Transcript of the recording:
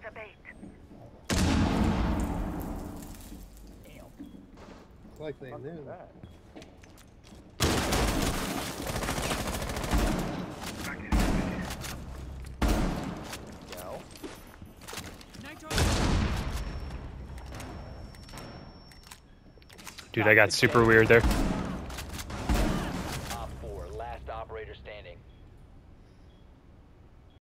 It's like they knew. Dude, I got super weird there.